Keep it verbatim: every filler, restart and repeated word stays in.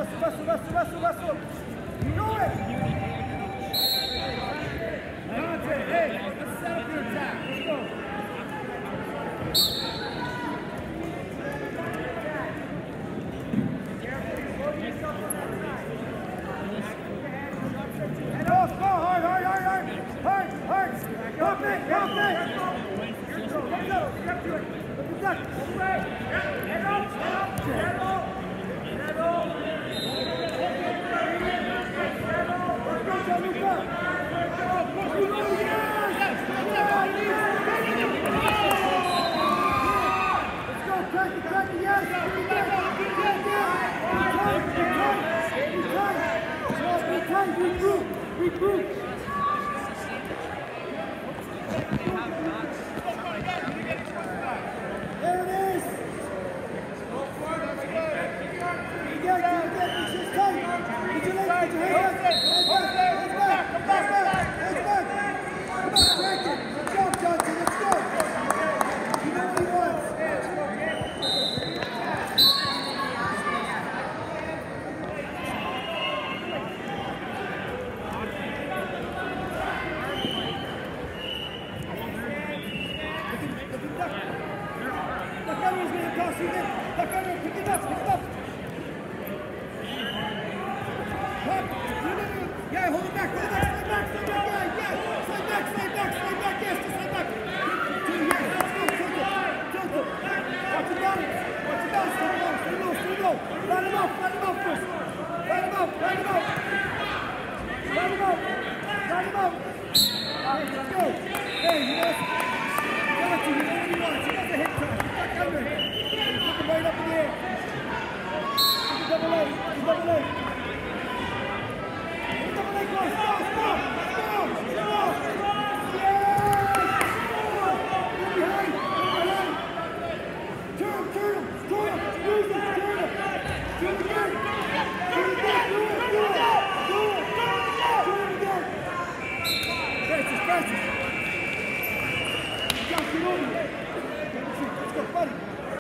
suba, suba, suba, suba, suba. Do it! Dante, hey, let's set up your attack. Let's go. Head off, go hard, hard, hard, hard. Hard, hard. Help it, help it. Go, let's go. Step to it. Look at that. Head off, head off, head off. Head off. Regroup! Regroup! There it is! You get it, you get it, it's just tight! Get your legs, get your hands back! Hands back! Hands back! Hands back! Come on, crank it! Let's go, Johnson, let's go! You know what he wants! Yeah, hold it back, hold it back, slide back, slide back, yeah, yeah, slide back, slide back, slide back, yes, just slide back. Two, yes, let's go, tilt it, tilt it. Watch it down, watch it down, stay low, stay low, stay low. Line him up, line him up first. Line him up, line him up. Line him up, line him up. All right, let's go. Hey, you know, got you, you know what he wants. He wants a hit try. He's back under. Put him right up in the air. Put the double leg, put the double leg. Let's go, buddy.